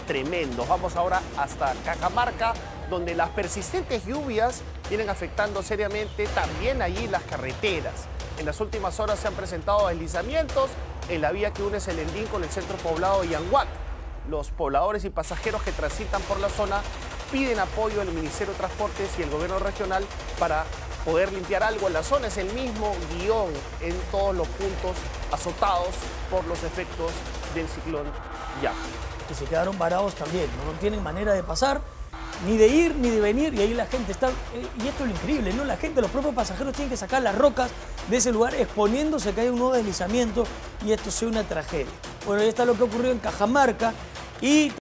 tremendos. Vamos ahora hasta Cajamarca, donde las persistentes lluvias vienen afectando seriamente también allí las carreteras. En las últimas horas se han presentado deslizamientos en la vía que une Selendín con el centro poblado de Yanguac. Los pobladores y pasajeros que transitan por la zona piden apoyo del Ministerio de Transportes y el gobierno regional para poder limpiar algo en la zona. Es el mismo guión en todos los puntos azotados por los efectos del ciclón Ya. Que se quedaron varados también, no tienen manera de pasar, ni de ir ni de venir, y ahí la gente está, y esto es lo increíble, ¿no? La gente, los propios pasajeros tienen que sacar las rocas de ese lugar exponiéndose a que hay un nuevo deslizamiento y esto sea una tragedia. Bueno, ahí está lo que ocurrió en Cajamarca y